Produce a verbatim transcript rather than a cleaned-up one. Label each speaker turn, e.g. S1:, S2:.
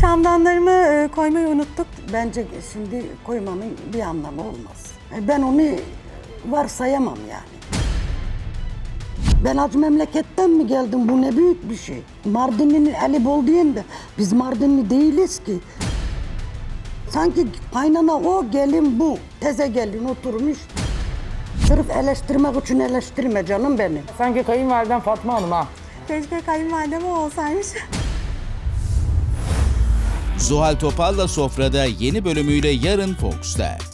S1: Şamdanlarımı e, koymayı unuttuk.
S2: Bence şimdi koymamın bir anlamı olmaz. Ben onu varsayamam yani. Ben acı memleketten mi geldim? Bu ne büyük bir şey. Mardinli'nin eli bol diyen de biz Mardinli değiliz ki. Sanki kaynana o, gelin bu. Teze gelin oturmuş. Sırf eleştirmek için eleştirme canım benim.
S3: Sanki kayınvaliden Fatma Hanım ha.
S1: Keşke kayınvalidem o olsaymış.
S4: Zuhal Topal'la Sofra'da yeni bölümüyle yarın Fox'ta.